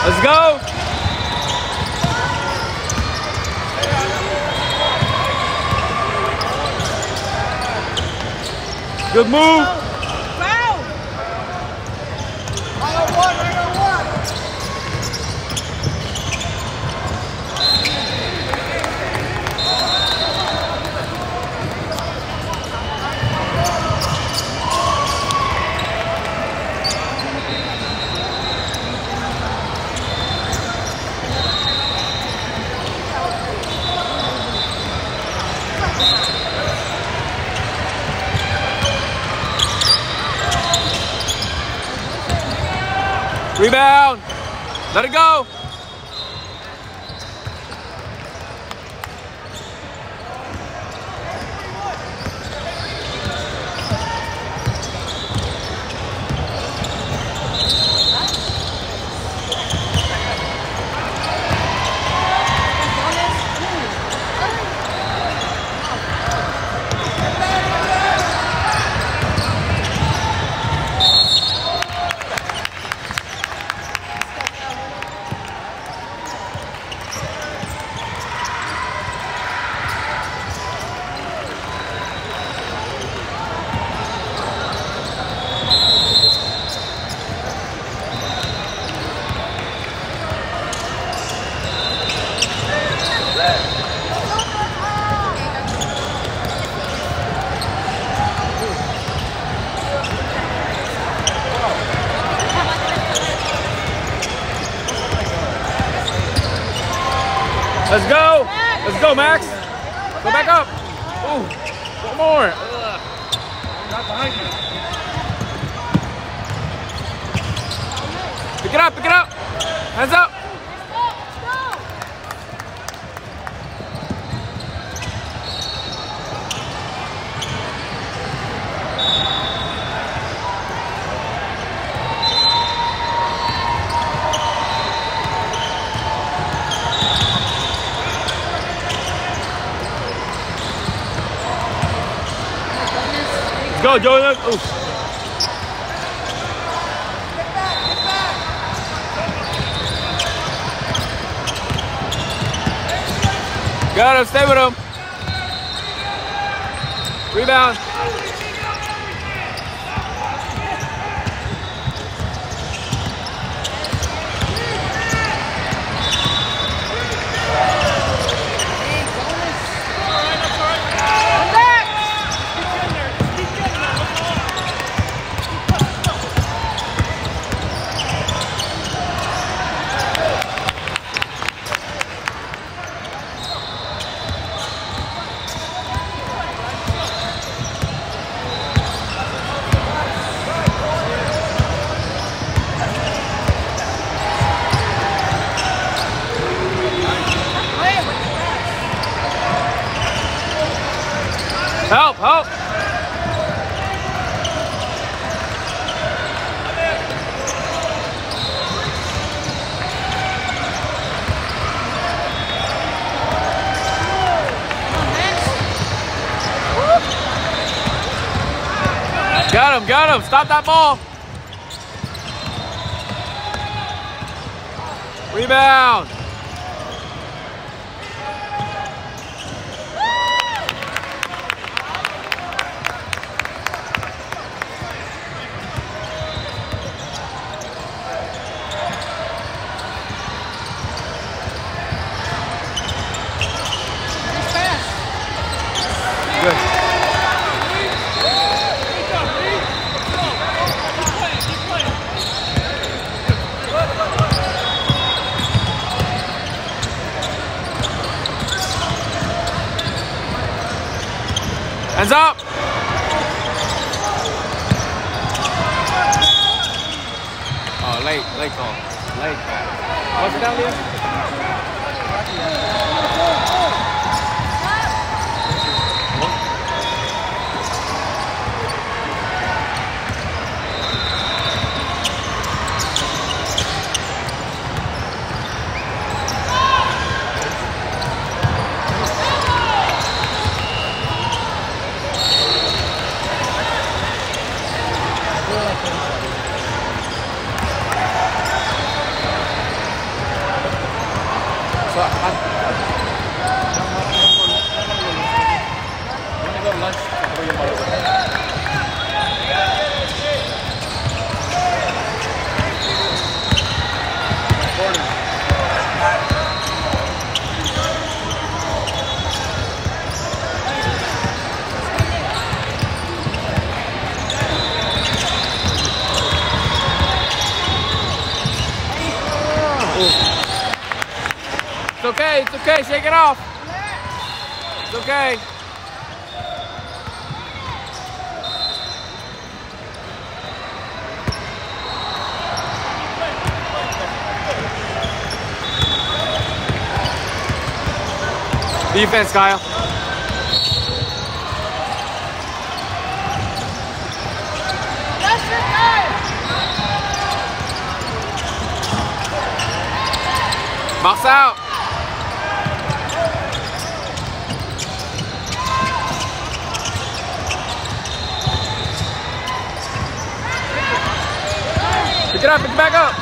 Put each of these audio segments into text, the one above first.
Let's go. Good move. Rebound. Let it go. Let's go. Let's go, Max. Go back up. Ooh, one more. Not behind you. Pick it up, pick it up. Hands up. Go, Jordan. Ooh. Got him, stay with him. Rebound. Help, help. Got him. Stop that ball. Rebound. Hands up! Oh, late call. Late call. What's it down there? okay, it's okay, shake it off. It's okay. Defense, Kyle. Box out. Pick it up, pick it back up.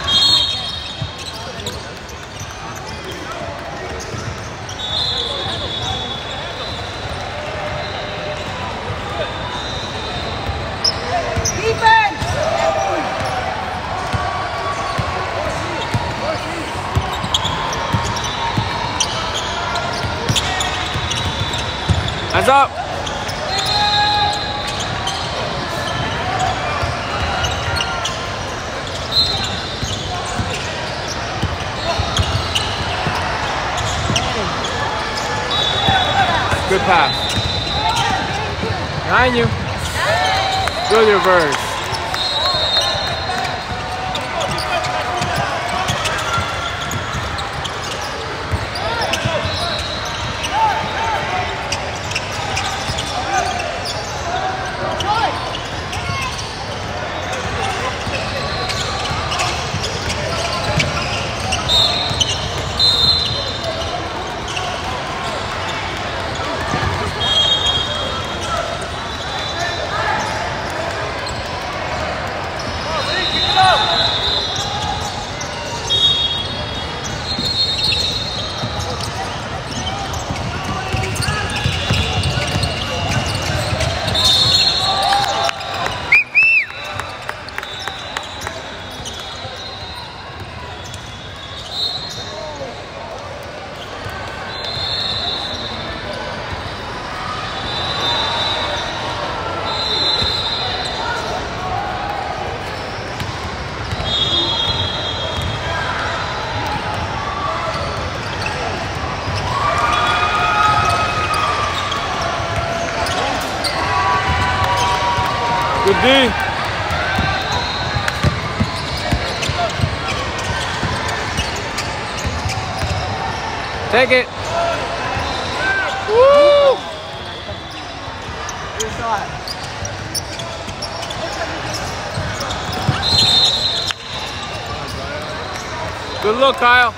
Hands up. Good pass. Behind you. Good reverse. Good D. Take it. Woo! Good shot. Good look, Kyle.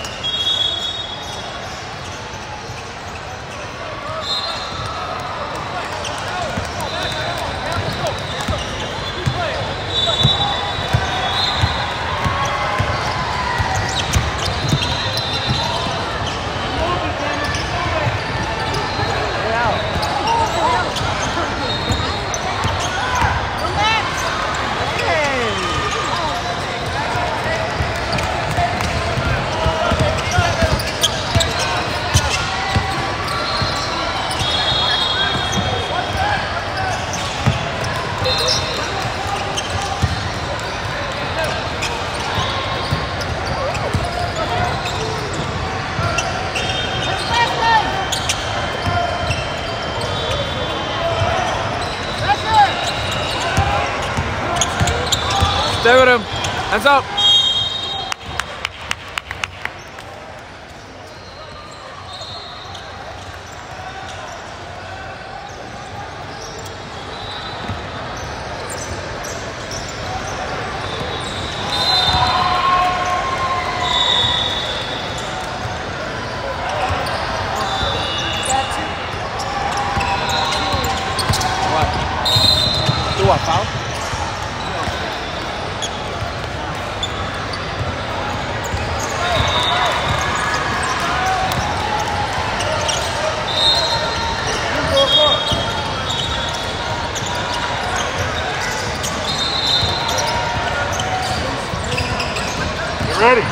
Stay with him. Hands up. What? Do what, foul? Ready.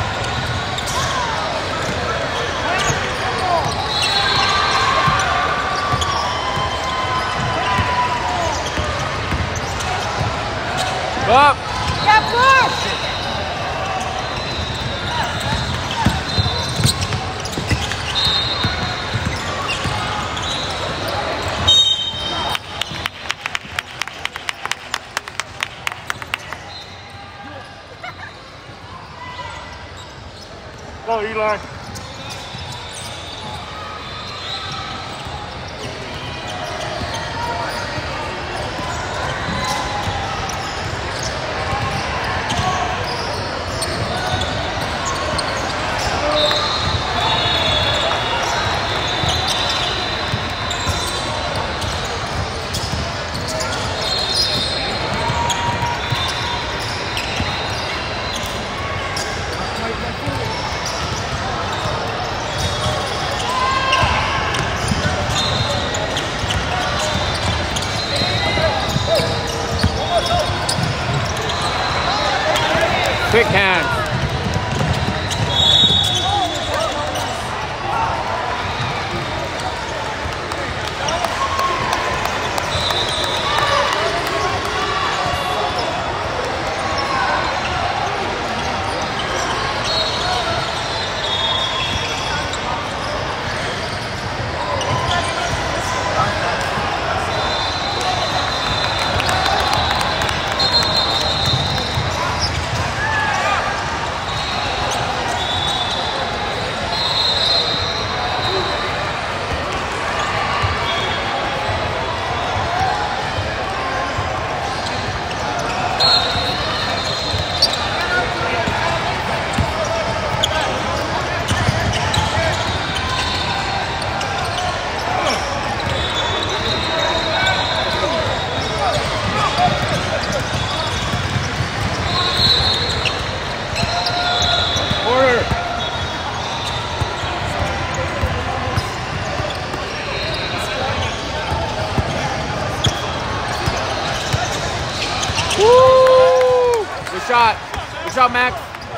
Go up. Yeah, push. Go, Eli. Quick hands. Woo! Good shot. Good shot, Max.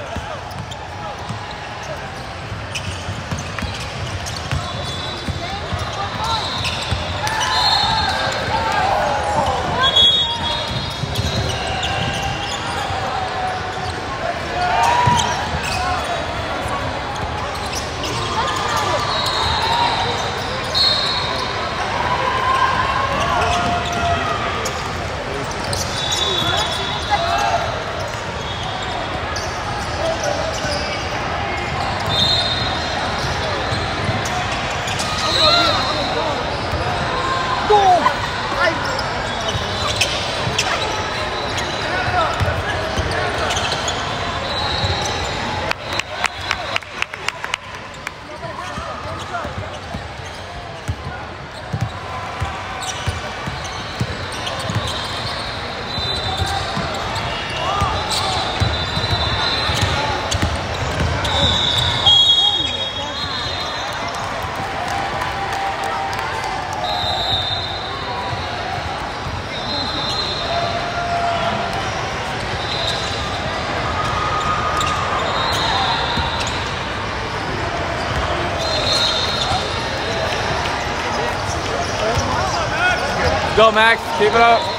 Go, Max. Keep it up.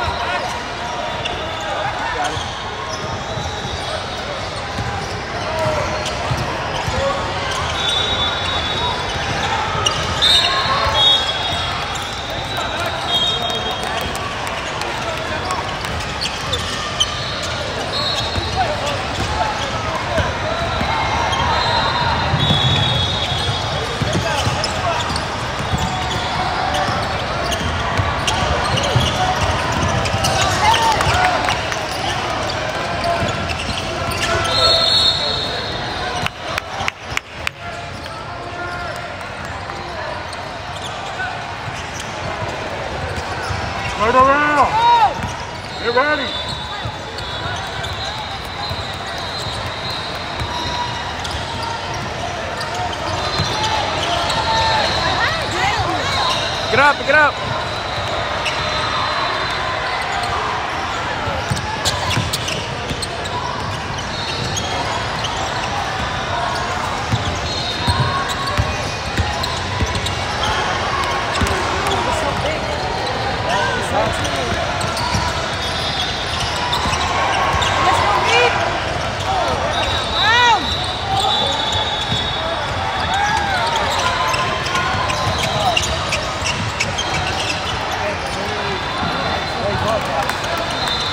Right around. Get ready. Get up, get up.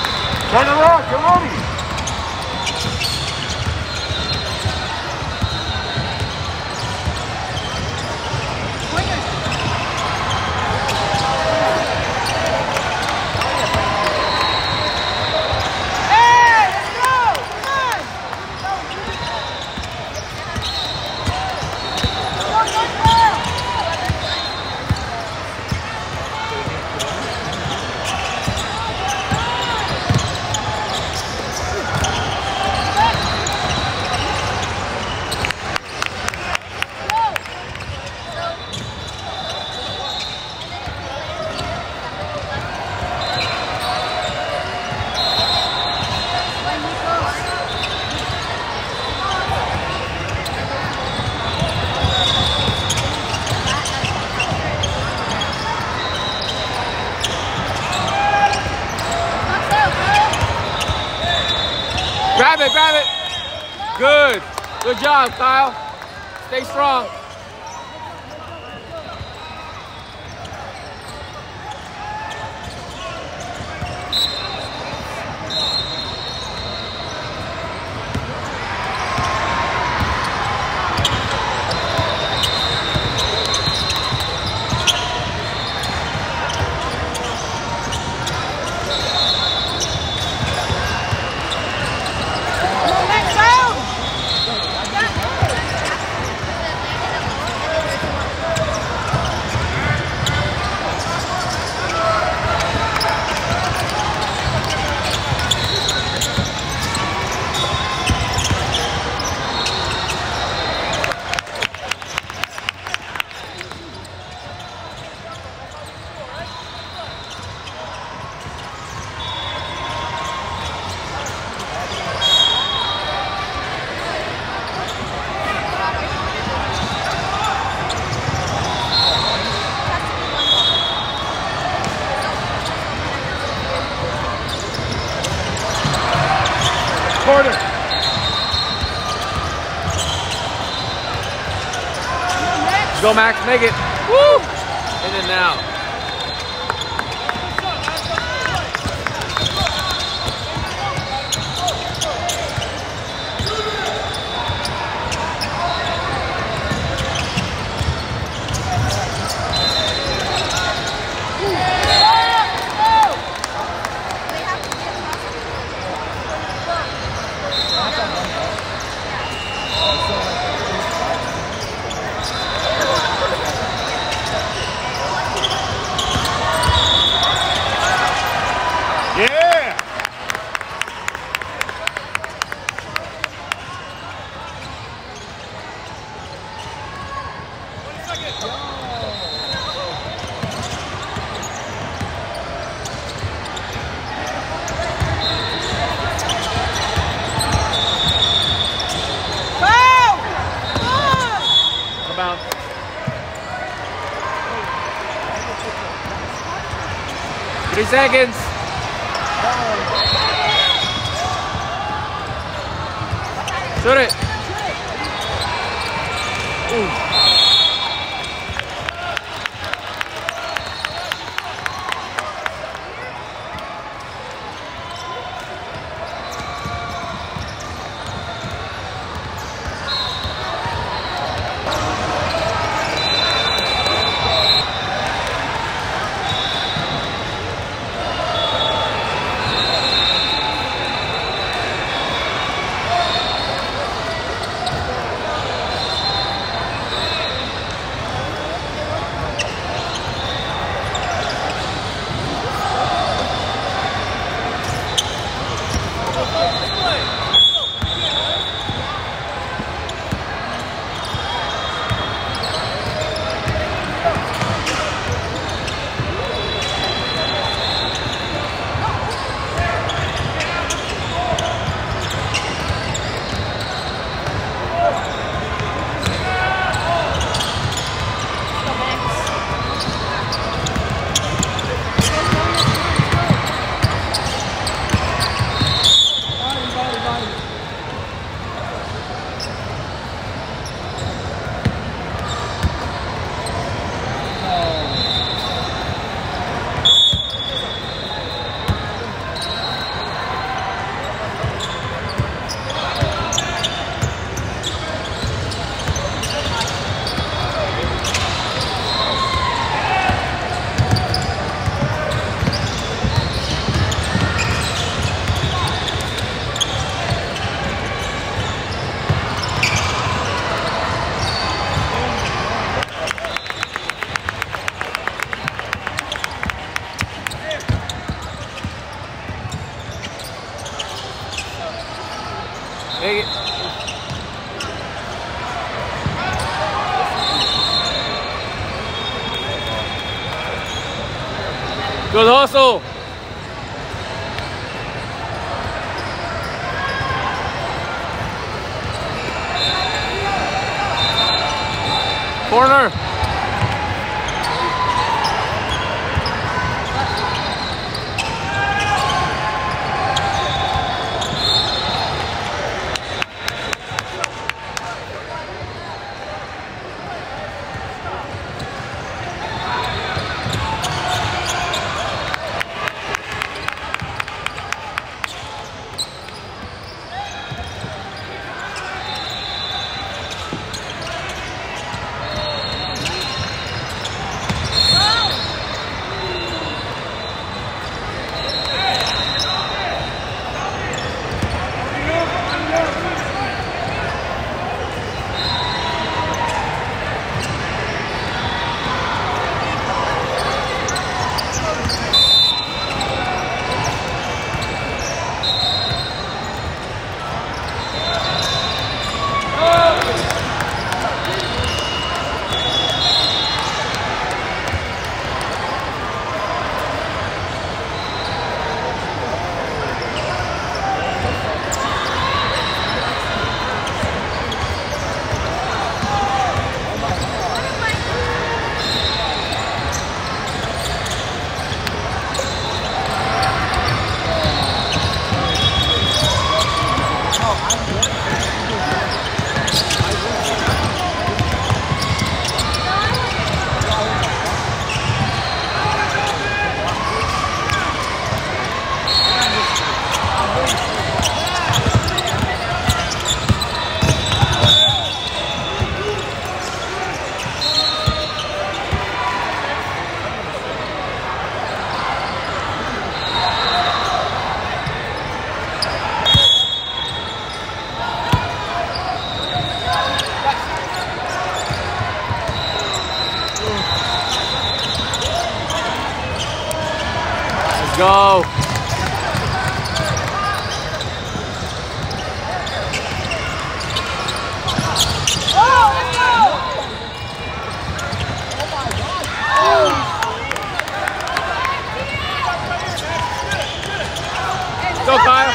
Turn around, get ready. Grab it, grab it. Good. Good job, Kyle. Stay strong. Corner. Go, Max, make it. Woo! In and out. Yeah. Come out. 3 seconds. Shoot it. Ooh. Make it. Good hustle. Corner. go. Go, Kyle.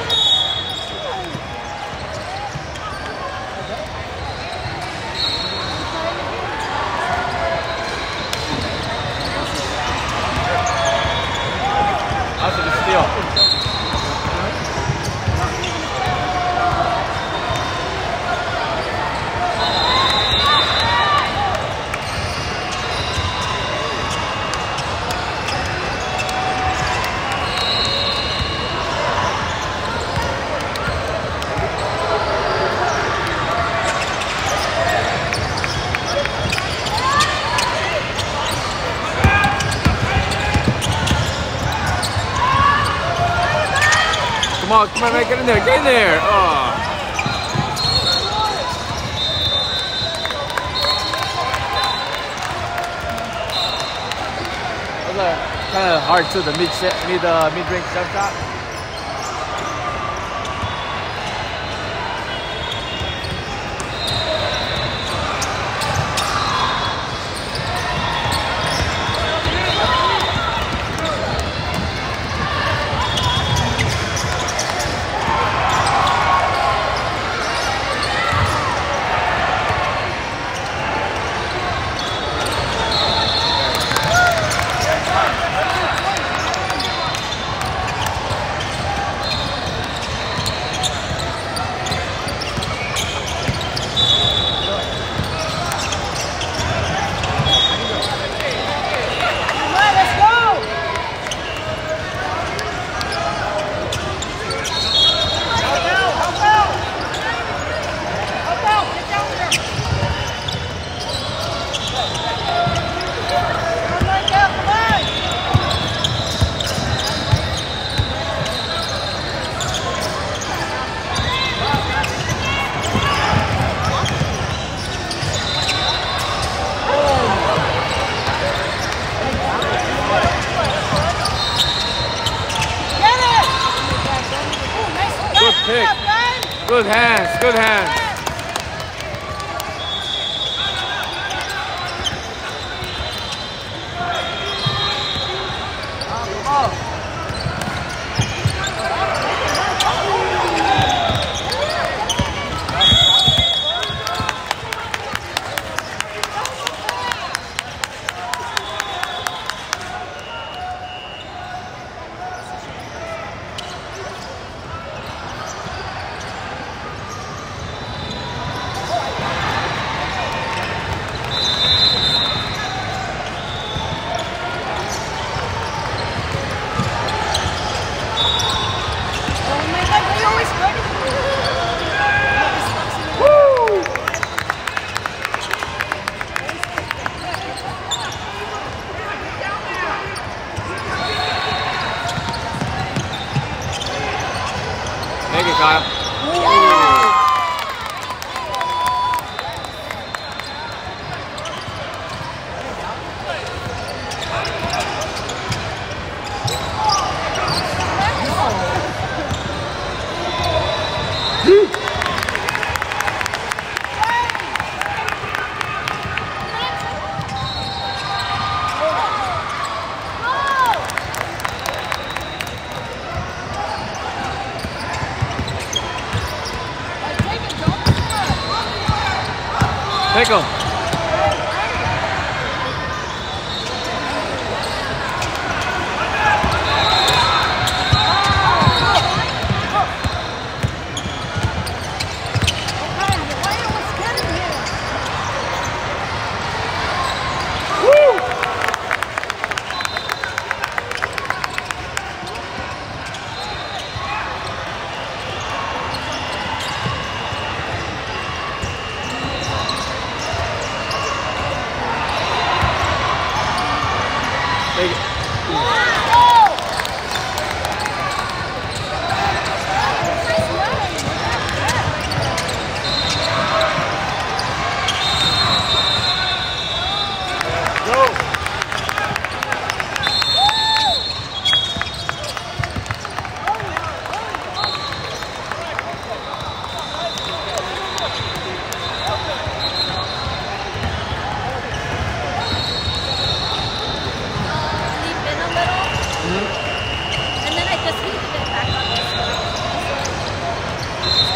That's a good steal. Come on, man, get in there, get in there. Oh. That's kind of hard too, the mid-range jump shot. Good hands, good hands. Make it, Kyle. Take him.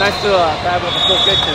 Nice to grab with a full kitchen.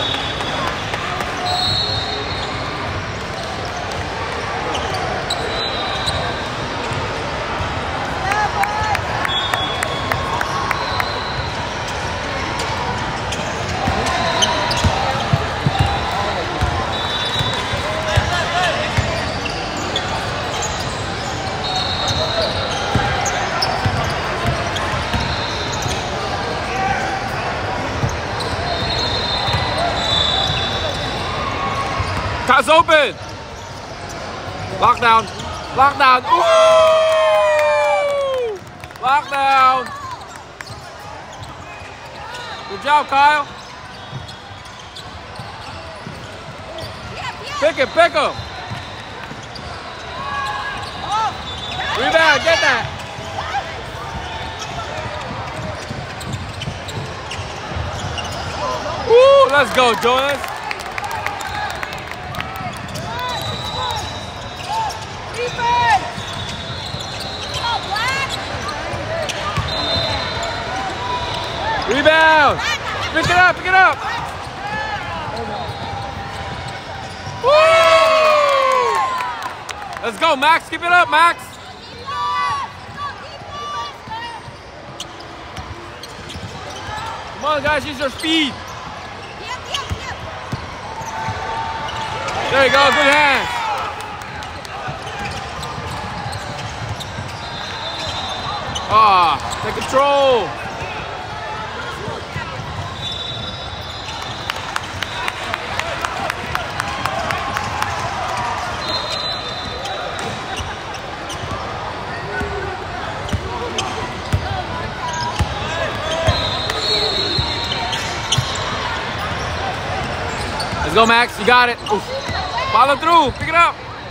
Cut's open. Lockdown. Lockdown. Ooh! Lockdown. Good job, Kyle. Pick him, pick him. Rebound, get that. Woo, let's go, Jonas. Rebound! Pick it up, pick it up! Woo! Let's go, Max, keep it up, Max! Come on, guys, use your speed! There you go, good hands! Ah, take control! Let's go, Max. You got it. Oof. Follow through. Pick it up.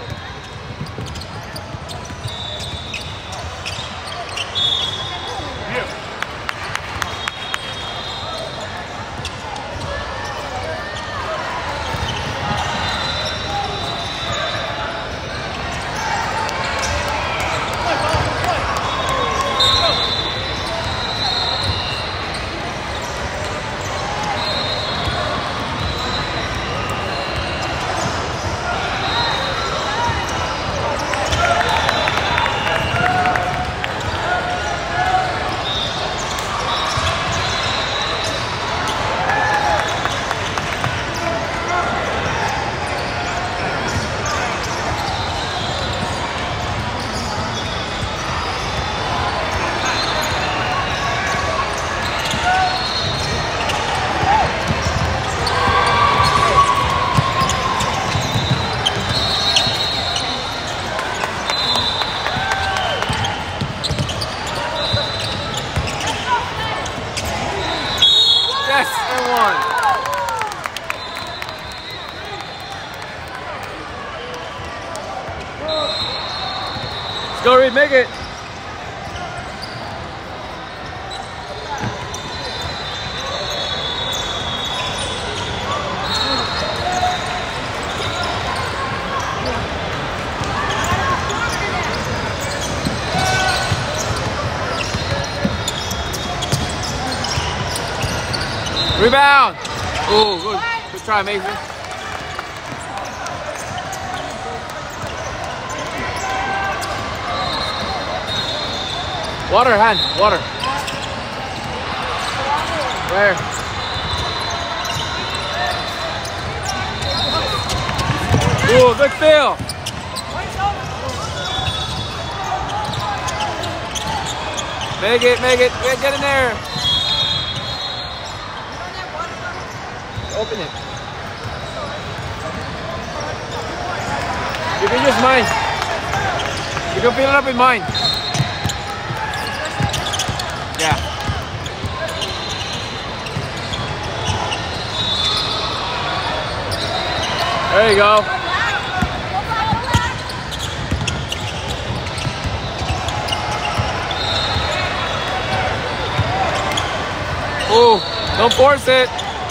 Yes, and one. Let's go, Reed, make it. Rebound! Oh, good. Good try, Mason. Water, hand. Water. Where? Oh, good fill. Make it, make it. Get in there. Open it. You can use mine. You can fill it up in mine. Yeah. There you go. Oh, don't force it.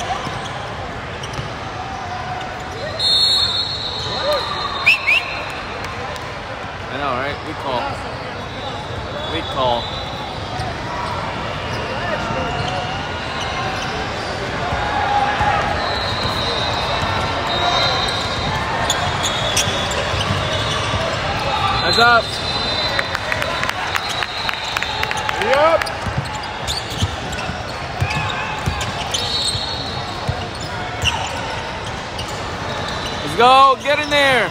I know, right? We call. We call. Hands up. Yep. Let's go. Get in there.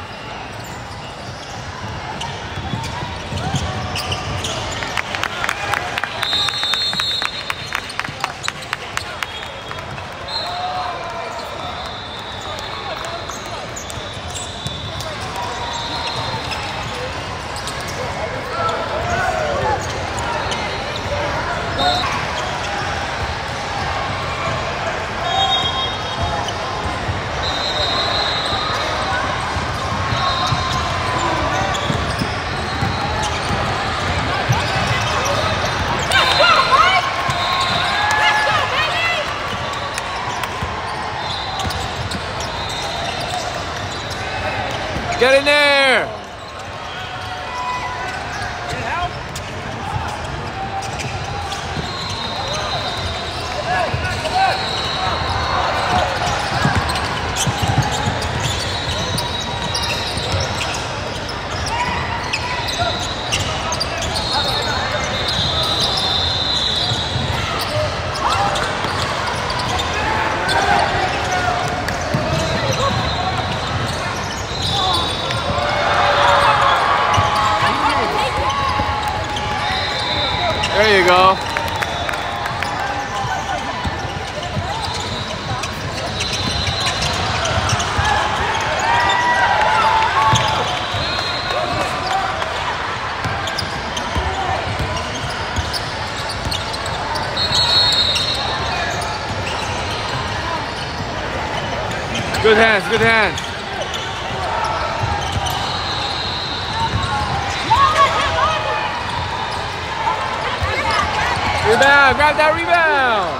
Get in there! There you go. Good hands, good hands. Rebound, grab that rebound.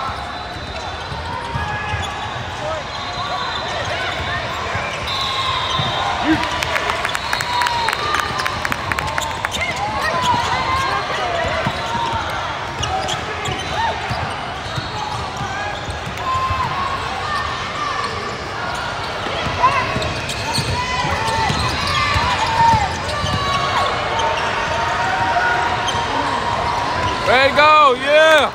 Ready to go, yeah!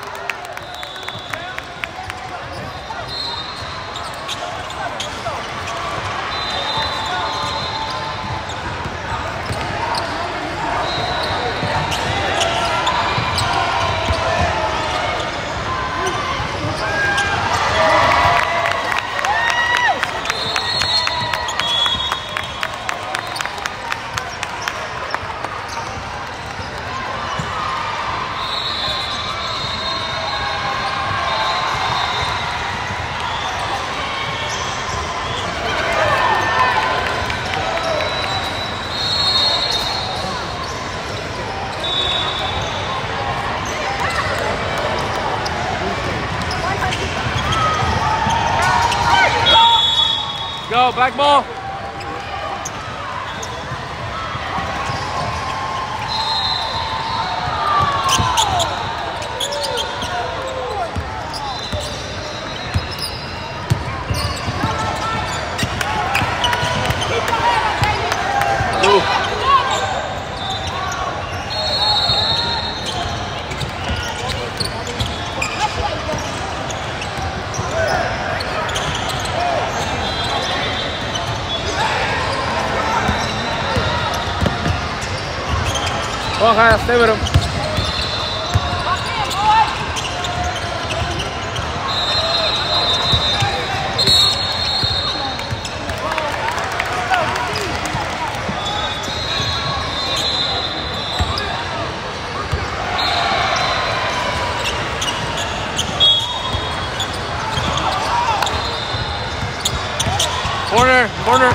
Go, back ball. Come on, Kyle, stay with him. Corner, corner.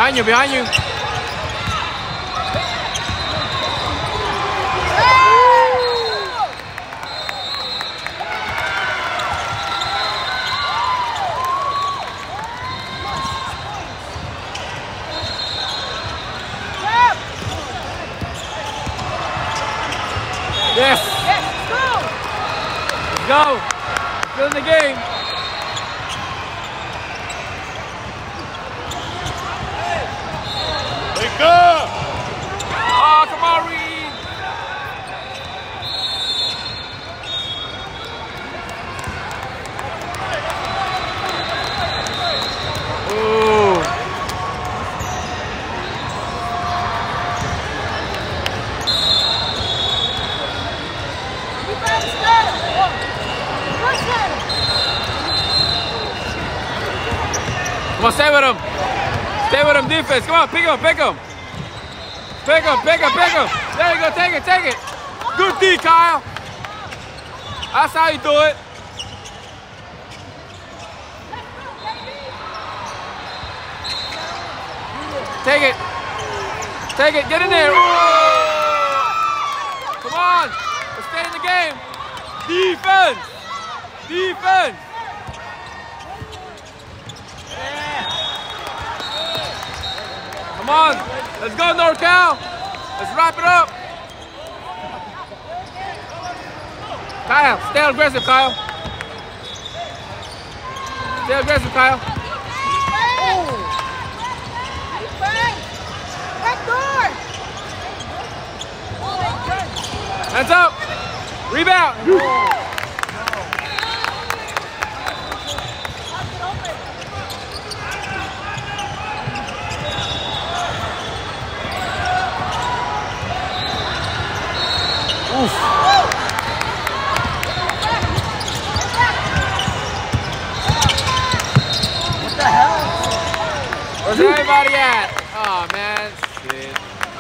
Behind you, behind you. Yes. Yes, Let's go. Still in the game. Wake up! Oh, come on, Reed. Ooh. Come on, stay with him. Stay with him, defense. Come on, pick him, pick him. Pick him, pick him, pick him. There you go, take it, take it. Good D, Kyle. That's how you do it. Take it. Take it, get in there. Come on, let's stay in the game. Defense. Defense. Come on, let's go NorCal. Let's wrap it up. Kyle, stay aggressive, Kyle. Stay aggressive, Kyle. Hands up. Rebound. Oof. What the hell? Where's everybody at? Oh man, shit.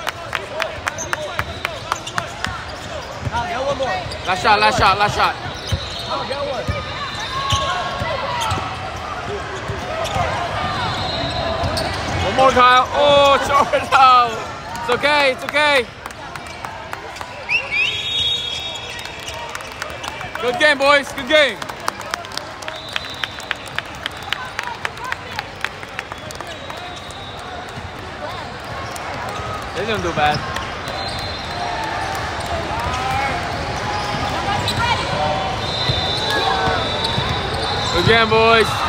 I'll get one more. Last shot, last shot, last shot. I'll get one. One more, Kyle. Oh, short out. It's okay, it's okay. Good game, boys. Good game. They didn't do bad. Good game, boys.